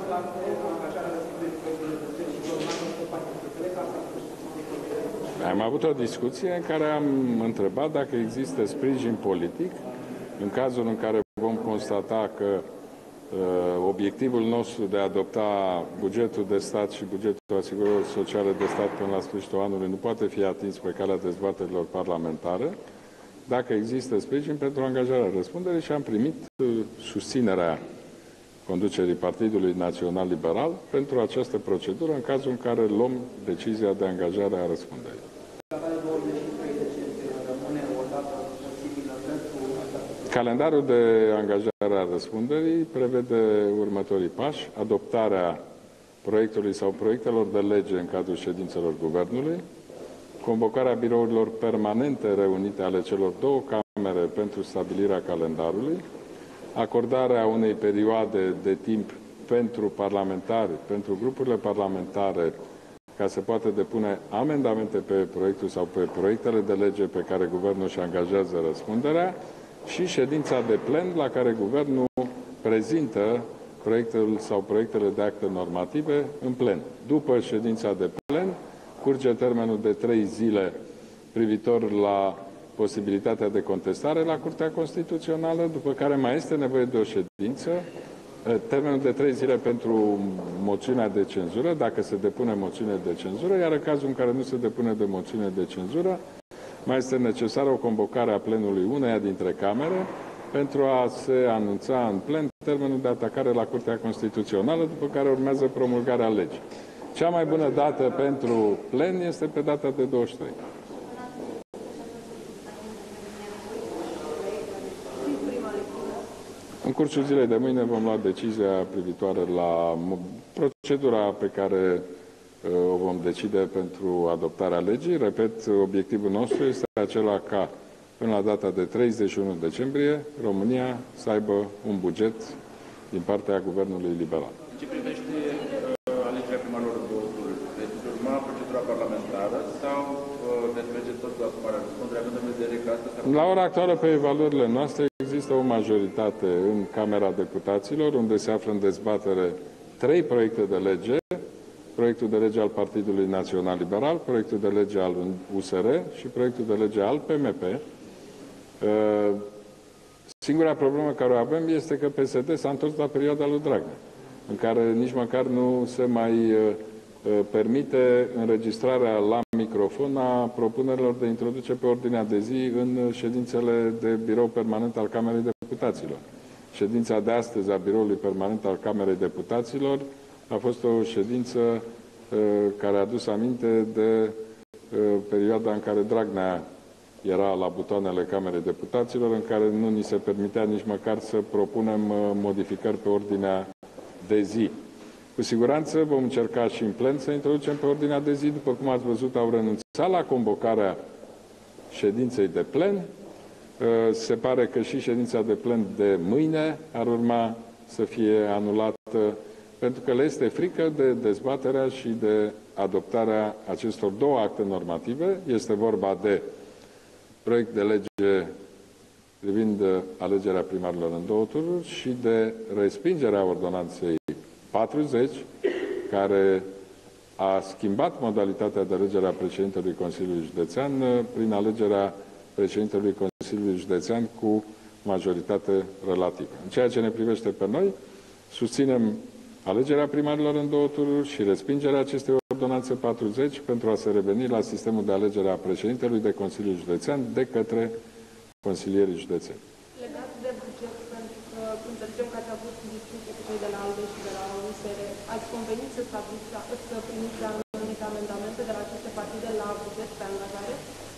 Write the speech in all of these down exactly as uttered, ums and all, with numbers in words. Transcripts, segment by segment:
Am avut o discuție în care am întrebat dacă există sprijin politic în cazul în care vom constata că uh, obiectivul nostru de a adopta bugetul de stat și bugetul asigurărilor sociale de stat până la sfârșitul anului nu poate fi atins pe calea dezbaterilor parlamentare, dacă există sprijin pentru angajarea răspunderii, și am primit uh, susținerea conducerii Partidului Național Liberal pentru această procedură în cazul în care luăm decizia de angajare a răspunderii. Calendarul de angajare a răspunderii prevede următorii pași: adoptarea proiectului sau proiectelor de lege în cadrul ședințelor Guvernului, convocarea birourilor permanente reunite ale celor două camere pentru stabilirea calendarului, acordarea unei perioade de timp pentru parlamentari, pentru grupurile parlamentare, ca să poată depune amendamente pe proiectul sau pe proiectele de lege pe care Guvernul își angajează răspunderea, și ședința de plen la care Guvernul prezintă proiectul sau proiectele de acte normative în plen. După ședința de plen, curge termenul de trei zile privitor la posibilitatea de contestare la Curtea Constituțională, după care mai este nevoie de o ședință, termenul de trei zile pentru moțiunea de cenzură, dacă se depune moțiune de cenzură, iar în cazul în care nu se depune de moțiune de cenzură, mai este necesară o convocare a plenului uneia dintre camere pentru a se anunța în plen termenul de atacare la Curtea Constituțională, după care urmează promulgarea legii. Cea mai bună dată pentru plen este pe data de douăzeci și trei. În cursul zilei de mâine vom lua decizia privitoare la procedura pe care o vom decide pentru adoptarea legii. Repet, obiectivul nostru este acela ca până la data de treizeci și unu decembrie România să aibă un buget din partea Guvernului Liberal. Ce privește uh, alegerea primarilor în două tururi, deci urma procedura parlamentară sau veți uh, merge tot la asumarea răspunderii, având în vedere că asta s-a... La ora actuală, pe evaluările noastre, există o majoritate în Camera Deputaților, unde se află în dezbatere trei proiecte de lege: proiectul de lege al Partidului Național Liberal, proiectul de lege al U S R și proiectul de lege al P M P. Singura problemă care o avem este că P S D s-a întors la perioada lui Dragnea, în care nici măcar nu se mai permite înregistrarea la microfon a propunerilor de introduce pe ordinea de zi în ședințele de birou permanent al Camerei Deputaților. Ședința de astăzi a biroului permanent al Camerei Deputaților a fost o ședință uh, care a adus aminte de uh, perioada în care Dragnea era la butoanele Camerei Deputaților, în care nu ni se permitea nici măcar să propunem uh, modificări pe ordinea de zi. Cu siguranță vom încerca și în plen să introducem pe ordinea de zi. După cum ați văzut, au renunțat la convocarea ședinței de plen. Uh, se pare că și ședința de plen de mâine ar urma să fie anulată, pentru că le este frică de dezbaterea și de adoptarea acestor două acte normative. Este vorba de proiect de lege privind alegerea primarilor în două tururi și de respingerea ordonanței patruzeci, care a schimbat modalitatea de alegere a președintelui Consiliului Județean prin alegerea președintelui Consiliului Județean cu majoritate relativă. În ceea ce ne privește pe noi, susținem alegerea primarilor în două tururi și respingerea acestei ordonanțe patruzeci pentru a se reveni la sistemul de alegere a președintelui de Consiliu Județean de către consilierii județeni. Legat de buget, pentru că înțelegem că ați avut discuții cu cei de la ALDE și de la U S R, ați convenit să, să primiți anumite amendamente de la aceste partide la buget pe angajare?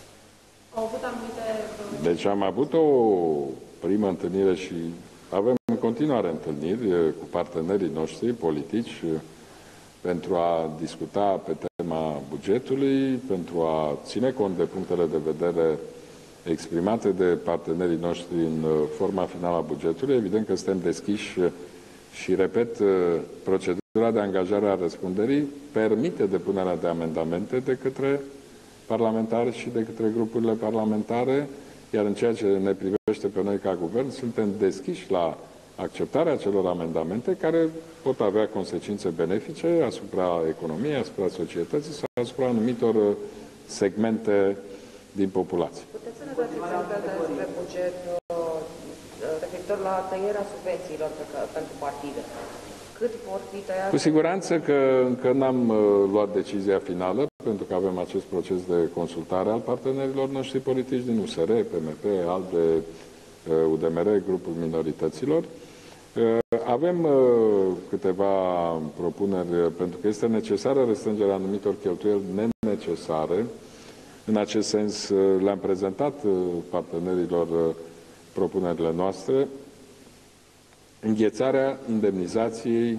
Au avut anumite... Deci am avut o primă întâlnire și avem în continuare întâlniri cu partenerii noștri politici pentru a discuta pe tema bugetului, pentru a ține cont de punctele de vedere exprimate de partenerii noștri în forma finală a bugetului. Evident că suntem deschiși și, repet, procedura de angajare a răspunderii permite depunerea de amendamente de către parlamentari și de către grupurile parlamentare, iar în ceea ce ne privește pe noi ca guvern, suntem deschiși la acceptarea celor amendamente care pot avea consecințe benefice asupra economiei, asupra societății sau asupra anumitor segmente din populație. Puteți să ne dați exemple despre buget referitor la tăierea subvențiilor pentru partide? Cât vor fi tăiate? Cu siguranță că încă n-am uh, luat decizia finală, pentru că avem acest proces de consultare al partenerilor noștri politici din U S R, P M P, ALDE, uh, U D M R, grupul minorităților. Uh, avem uh, câteva propuneri, uh, pentru că este necesară restrângerea anumitor cheltuieli nenecesare. În acest sens, uh, le-am prezentat uh, partenerilor uh, propunerile noastre. Înghețarea indemnizației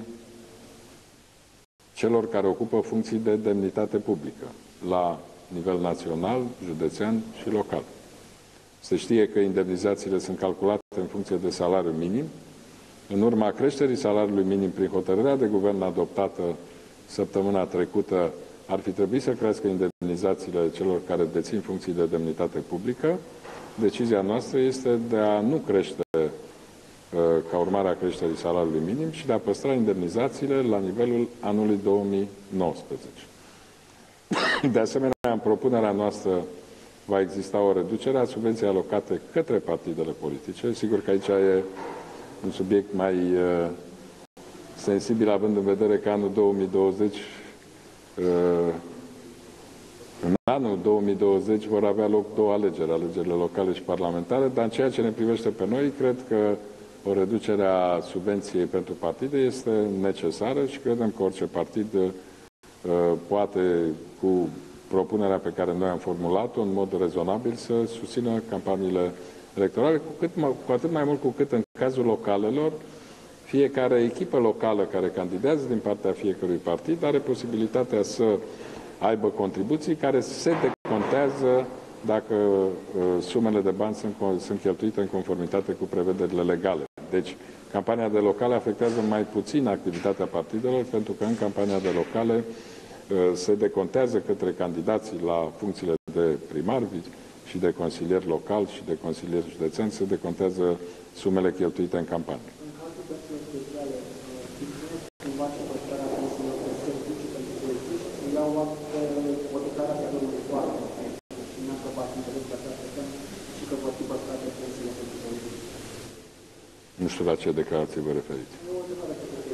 celor care ocupă funcții de demnitate publică la nivel național, județean și local. Se știe că indemnizațiile sunt calculate în funcție de salariul minim. În urma creșterii salariului minim prin hotărârea de guvern adoptată săptămâna trecută, ar fi trebuit să crească indemnizațiile celor care dețin funcții de demnitate publică. Decizia noastră este de a nu crește ca urmare a creșterii salariului minim și de a păstra indemnizațiile la nivelul anului două mii nouăsprezece. De asemenea, în propunerea noastră va exista o reducere a subvenției alocate către partidele politice. Sigur că aici e un subiect mai uh, sensibil, având în vedere că anul două mii douăzeci, uh, în anul două mii douăzeci vor avea loc două alegeri, alegerile locale și parlamentare, dar în ceea ce ne privește pe noi, cred că o reducere a subvenției pentru partide este necesară și credem că orice partid uh, poate, cu propunerea pe care noi am formulat-o, în mod rezonabil, să susțină campaniile electorale, cu, cât, cu atât mai mult cu cât în cazul localelor, fiecare echipă locală care candidează din partea fiecărui partid are posibilitatea să aibă contribuții care se decontează dacă uh, sumele de bani sunt, sunt cheltuite în conformitate cu prevederile legale. Deci, campania de locale afectează mai puțin activitatea partidelor, pentru că în campania de locale uh, se decontează către candidații la funcțiile de primar și de consilier local și de consilier județean, se decontează sumele cheltuite în campanie. În cazul persoanelor speciale, susțineți cumva și păstrarea pensiilor de servicii pentru polițiști, iau o declarație de unui foarte și nu că v-ați înțeles că această temă și că vor fi păstrate pensiile pentru polițiști. Nu știu la ce declarație vă referiți. Nu o declarație de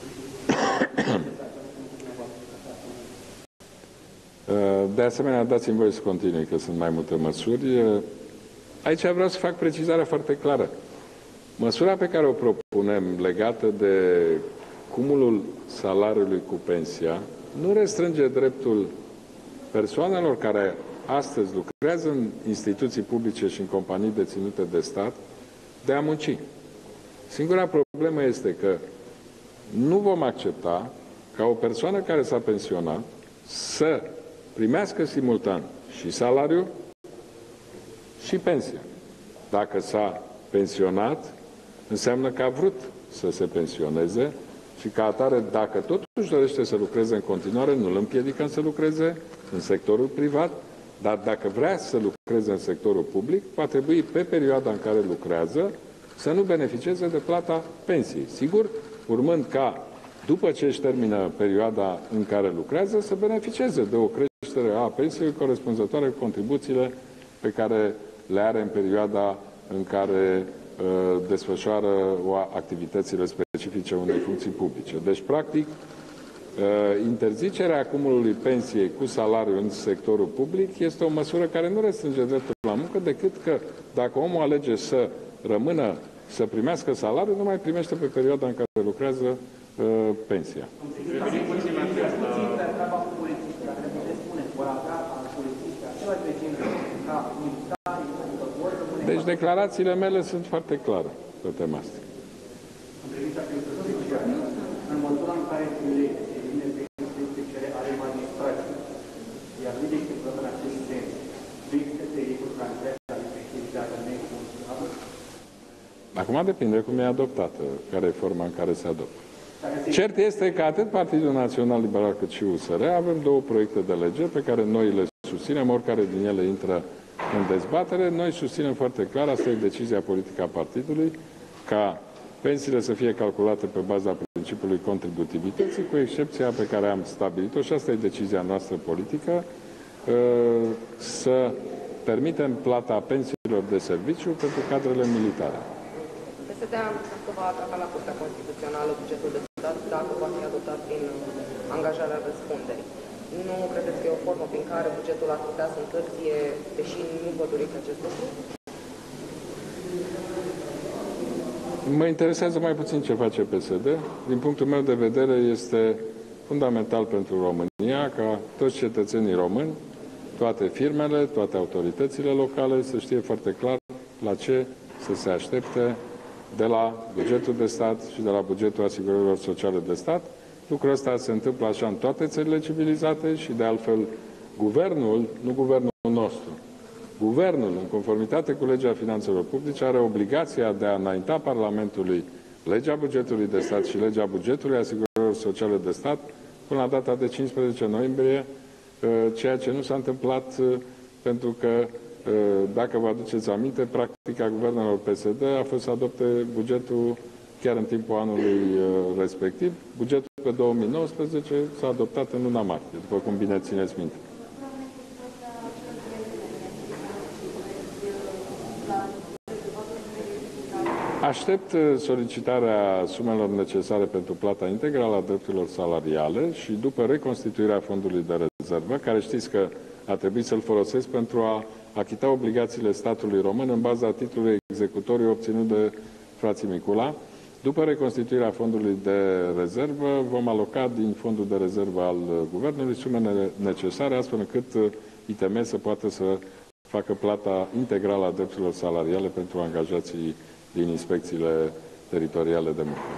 De asemenea, dați-mi voie să continui, că sunt mai multe măsuri. Aici vreau să fac precizarea foarte clară. Măsura pe care o propunem legată de cumulul salariului cu pensia nu restrânge dreptul persoanelor care astăzi lucrează în instituții publice și în companii deținute de stat de a munci. Singura problemă este că nu vom accepta ca o persoană care s-a pensionat să primească simultan și salariul și pensia. Dacă s-a pensionat, înseamnă că a vrut să se pensioneze și ca atare, dacă totuși dorește să lucreze în continuare, nu îl împiedicăm să lucreze în sectorul privat, dar dacă vrea să lucreze în sectorul public, va trebui pe perioada în care lucrează să nu beneficieze de plata pensiei. Sigur, urmând ca, după ce își termină perioada în care lucrează, să beneficieze de o creștere a pensiei corespunzătoare cu contribuțiile pe care le are în perioada în care uh, desfășoară o activitățile specifice unei funcții publice. Deci, practic, uh, interzicerea acumulului pensiei cu salariu în sectorul public este o măsură care nu restrânge dreptul la muncă, decât că dacă omul alege să rămână, să primească salariu, nu mai primește pe perioada în care lucrează uh, pensia. Deci declarațiile mele sunt foarte clare pe tema asta. În măsura în care elecție vine pe instituție ale magistraților, iar nu de exemplu în acest sens, există pericol ca întreaga efectivizare nefuncțională? Acum depinde cum e adoptată, care e forma în care se adoptă. Cert este că atât Partidul Național Liberal cât și U S R avem două proiecte de lege pe care noi le susținem, oricare din ele intră în dezbatere. Noi susținem foarte clar, asta e decizia politică a partidului, ca pensiile să fie calculate pe baza principiului contributivității, cu excepția pe care am stabilit-o, și asta e decizia noastră politică, să permitem plata pensiilor de serviciu pentru cadrele militare. P S D a anunțat că va ataca la Curtea Constituțională bugetul de stat dacă va fi adoptat prin angajarea răspunderii. Nu credeți că e o formă prin care bugetul ar putea să întârzie, deși nu vă doriți acest lucru? Mă interesează mai puțin ce face P S D. Din punctul meu de vedere, este fundamental pentru România ca toți cetățenii români, toate firmele, toate autoritățile locale să știe foarte clar la ce să se aștepte de la bugetul de stat și de la bugetul asigurărilor sociale de stat. Lucrul ăsta se întâmplă așa în toate țările civilizate și, de altfel, guvernul, nu guvernul nostru, guvernul, în conformitate cu legea finanțelor publice, are obligația de a înainta Parlamentului legea bugetului de stat și legea bugetului asigurărilor sociale de stat până la data de cincisprezece noiembrie, ceea ce nu s-a întâmplat pentru că, dacă vă aduceți aminte, practica guvernelor P S D a fost să adopte bugetul chiar în timpul anului respectiv. Bugetul pe două mii nouăsprezece s-a adoptat în luna martie, după cum bine țineți minte. Aștept solicitarea sumelor necesare pentru plata integrală a drepturilor salariale și după reconstituirea fondului de rezervă, care știți că a trebuit să-l folosesc pentru a achita obligațiile statului român în baza titlului executoriu obținut de frații Micula. După reconstituirea fondului de rezervă, vom aloca din fondul de rezervă al Guvernului sumele necesare, astfel încât I T M să poată să facă plata integrală a drepturilor salariale pentru angajații din inspecțiile teritoriale de muncă.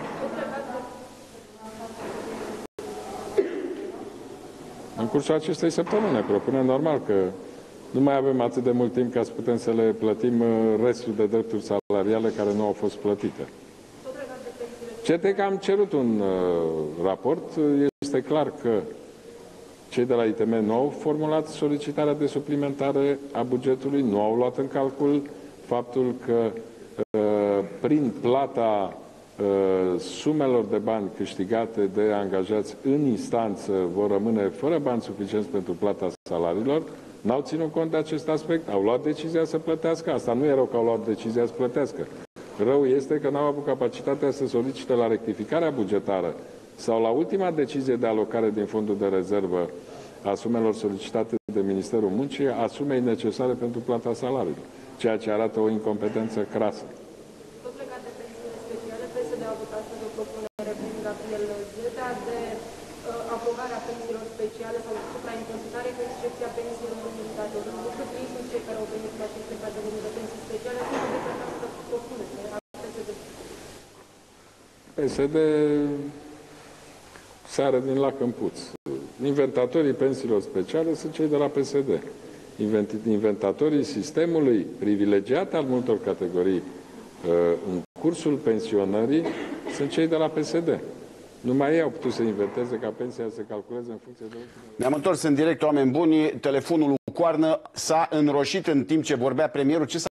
În cursul acestei săptămâni ne propunem normal că nu mai avem atât de mult timp ca să putem să le plătim restul de drepturi salariale care nu au fost plătite. C T că am cerut un uh, raport. Este clar că cei de la I T M nu au formulat solicitarea de suplimentare a bugetului, nu au luat în calcul faptul că uh, prin plata uh, sumelor de bani câștigate de angajați în instanță vor rămâne fără bani suficienți pentru plata salariilor. N-au ținut cont de acest aspect, au luat decizia să plătească. Asta nu e rău că au luat decizia să plătească. Rău este că n-au avut capacitatea să solicite la rectificarea bugetară sau la ultima decizie de alocare din fondul de rezervă a sumelor solicitate de Ministerul Muncii, a sumei necesare pentru plata salariilor, ceea ce arată o incompetență crasă. Tot legat de pensiile speciale, P S D a avut astăzi o propunere prin Gabriel Zedea de uh, aprobarea pensiilor speciale sau supraimpozitare cu excepția pensiilor militare. Nu cât ei sunt cei care au venit la aceste categorii de pensii speciale, nu aveți această propunere a P S D. P S D sară din lac în puț. Inventatorii pensiilor speciale sunt cei de la P S D. Inventatorii sistemului privilegiat al multor categorii în cursul pensionării sunt cei de la P S D. Numai ei au putut să inventeze ca pensia să se calculeze în funcție de... Ne-am întors în direct, oameni buni. Telefonul lui Coarnă s-a înroșit în timp ce vorbea premierul. Ce